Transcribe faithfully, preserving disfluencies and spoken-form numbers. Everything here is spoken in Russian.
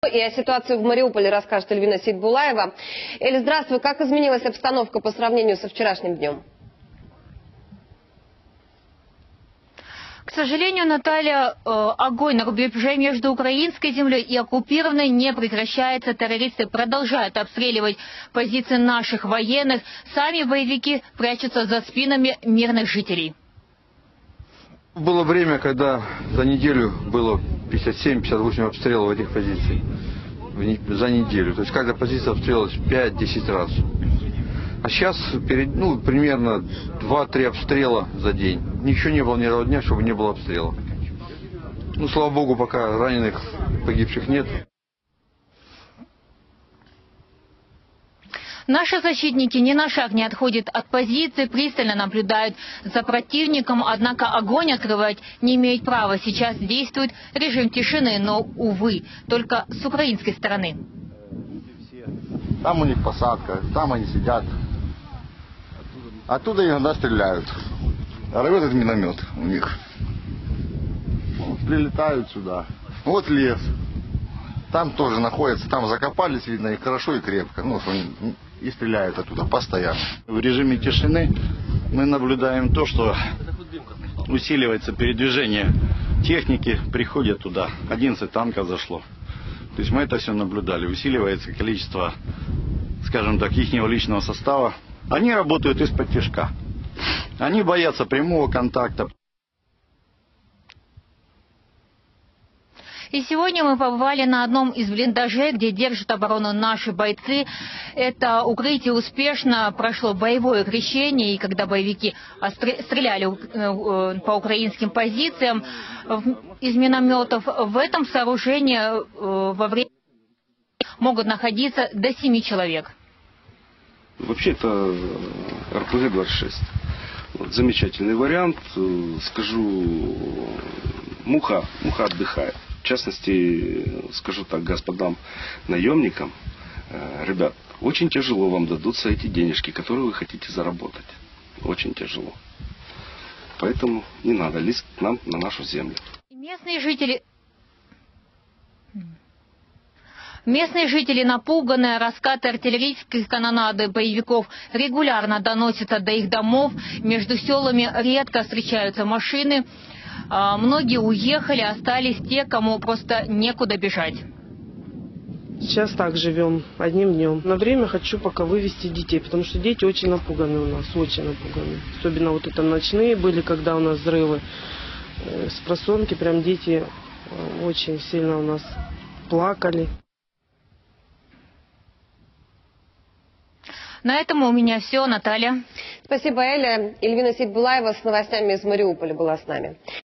И о ситуации в Мариуполе расскажет Эльвина Сейтбулаева. Эль, здравствуй. Как изменилась обстановка по сравнению со вчерашним днем? К сожалению, Наталья, огонь на рубеже между украинской землей и оккупированной не прекращается. Террористы продолжают обстреливать позиции наших военных. Сами боевики прячутся за спинами мирных жителей. Было время, когда за неделю было пятьдесят семь — пятьдесят восемь обстрелов этих позиций. За неделю. То есть каждая позиция обстрелилась пять-десять раз. А сейчас ну, примерно два-три обстрела за день. Ничего не было ни одного дня, чтобы не было обстрелов. Ну, слава богу, пока раненых, погибших нет. Наши защитники ни на шаг не отходят от позиции, пристально наблюдают за противником, однако огонь открывать не имеют права. Сейчас действует режим тишины, но, увы, только с украинской стороны. Там у них посадка, там они сидят. Оттуда иногда стреляют. Работает миномет у них. Вот, прилетают сюда. Вот лес. Там тоже находятся, там закопались, видно, и хорошо, и крепко. Ну, и стреляют оттуда постоянно. В режиме тишины мы наблюдаем то, что усиливается передвижение техники, приходят туда. одиннадцать танков зашло. То есть мы это все наблюдали. Усиливается количество, скажем так, ихнего личного состава. Они работают из-под тишка. Они боятся прямого контакта. И сегодня мы побывали на одном из блиндажей, где держат оборону наши бойцы. Это укрытие успешно прошло боевое крещение, и когда боевики стреляли по украинским позициям из минометов, в этом сооружении во время могут находиться до семи человек. Вообще это эр пэ гэ двадцать шесть. Вот, замечательный вариант. Скажу, муха, муха отдыхает. В частности, скажу так господам наемникам, э, ребят, очень тяжело вам дадутся эти денежки, которые вы хотите заработать. Очень тяжело. Поэтому не надо лезть к нам на нашу землю. Местные жители... Местные жители, напуганные, раскаты артиллерийской канонады боевиков регулярно доносятся до их домов. Между селами редко встречаются машины. Многие уехали, остались те, кому просто некуда бежать. Сейчас так живем, одним днем. На время хочу пока вывести детей, потому что дети очень напуганы у нас, очень напуганы. Особенно вот это ночные были, когда у нас взрывы. С просонки прям дети очень сильно у нас плакали. На этом у меня все, Наталья. Спасибо, Эля. Эльвина Сейтбулаева с новостями из Мариуполя была с нами.